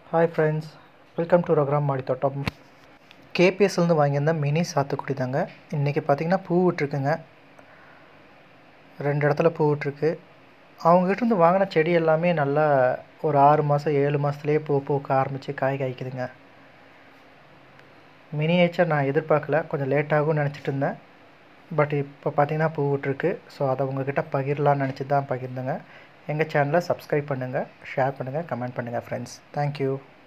Hi friends, welcome to Program Maditottam. KPS இருந்து வாங்கியிருந்த mini சாத்துக்குடி தாங்க. இன்றைக்கி பார்த்திங்கன்னா பூ விட்டுருக்குங்க. 2 இடத்துல பூ விட்டுருக்கு. அவங்ககிட்ட வாங்கின செடி எல்லாமே நல்லா ஒரு 6 மாதம் 7 மாதத்துலேயே பூக்க ஆரம்பித்து காய் காய்க்குதுங்க. மினியேச்சர் நான் எதிர்பார்க்கல, கொஞ்சம் லேட்டாகும்னு நினச்சிட்டு இருந்தேன். பட் இப்போ பார்த்திங்கன்னா பூ விட்டுருக்கு. ஸோ அதை உங்கள்கிட்ட பகிரலான்னு நினச்சி தான் பகிர்ந்தேங்க. எங்கள் சேனலை சப்ஸ்கிரைப் பண்ணுங்கள், ஷேர் பண்ணுங்கள், கமெண்ட் பண்ணுங்கள் ஃப்ரெண்ட்ஸ். தேங்க்யூ.